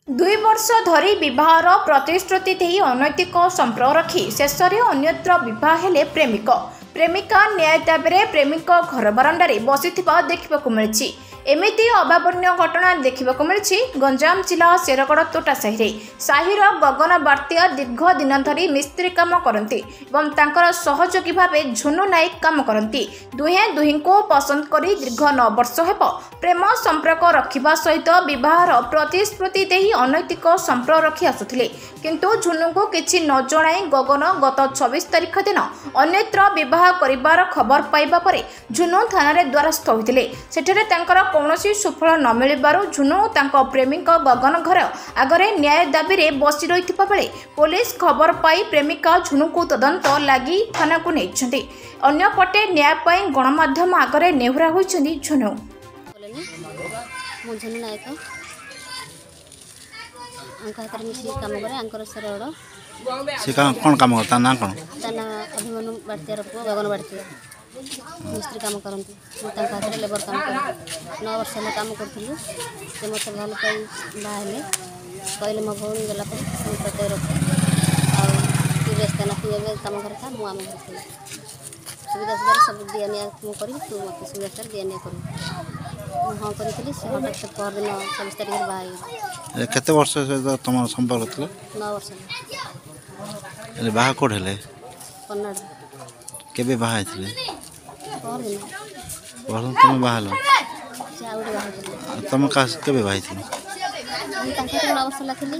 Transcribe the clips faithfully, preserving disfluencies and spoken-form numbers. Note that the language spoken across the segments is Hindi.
दुई वर्ष धरी विवाहर प्रतिश्रुति दे अनैतिक संपर्क रखी शेष में अन्यत्र विवाह हेले प्रेमिक प्रेमिका न्याय दाबी प्रेमिक घर बरांडारे बसिथिबा देखिबाकू मिलिछि। एमिति अभावनीय घटना देखिबाकू मिलिछि गंजाम जिला शेरगड़ तोटा साहिरे साहिर गगन बार्तिया दीर्घ दिन धरी मिस्त्री काम करती एवं तांकर सहयोगी भावे झुनु नायक काम करती। दुहे दुही को पसंद करी दीर्घ नौ वर्ष हेब प्रेम संपर्क रखिबा सहित विवाहर प्रतिश्रुति दे अनैतिक संपर्क रखी आसुथिले, किंतु झुनु को किछि न जणाई गगन गत छब्बीस तारिख दिन अन्यत्र विवाह करिबार खबर पाइबा परे झुनु थाना द्वारस्थ होइतिले। सेठरे तांकर कौनसी सुफल न मिलिबारु झुनु तांको प्रेमिक गगन घर आगरे न्याय दाबी रे बसी रहिथिबा बेले पुलिस खबर पाई प्रेमिका झुनु को तदंत लागि थाना को नेइछन्ति। अन्य पटे न्याय पाई गणमाध्यम आगरे नेहुरा होइछन्ति झुनु। मो झुनु नायक अंक हाथ में मिसी काम करे अंकर सरड़ से का कोन काम करता ना कोन तना अभिमन्यु बार्तियार पुओ गगन बार्तिया मिस्त्री काम करती तांका हाथ में लेबर काम कर नौ वर्ष में काम करथिलु से मते भल पाई बाहले कहले मो भौणी गला पर संपत्ति रख आ तीरेस तना पिए काम करता मु आम घर सुविधा सुविधा सब दिया निया मु करी तू मते सुविधा कर दिया निया करू हाँ करी से हटात से पर दिन छब्बीस तारिख बाहर केते वर्ष से तुम संपर्क थले नौ वर्ष एले बाहा कोड हेले कन्नड़ केबे बाहा थले पर दिन वर्ष तुम बाहालो चाउड बाहर तुम का केबे बाहा थले हम ताके नौ वर्ष लखली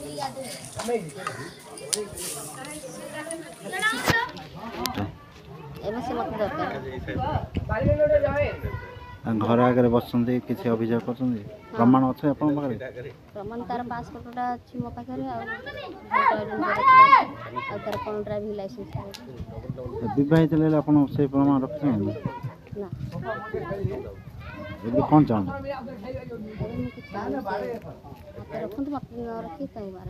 एबे से मत दरकार घर आगे बसुँच किसी अभियोग कर प्रमाण अच्छे आप प्रमाण तार पासपोर्टा अच्छी मो पाखे तार कौन ड्राइविंग लाइसेंस विवाहित से प्रमाण रखते हैं ना ये कौन चाहूँ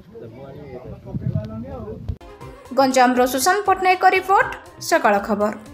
गंजाम सुशांत पट्टनायक रिपोर्ट सकाळ खबर।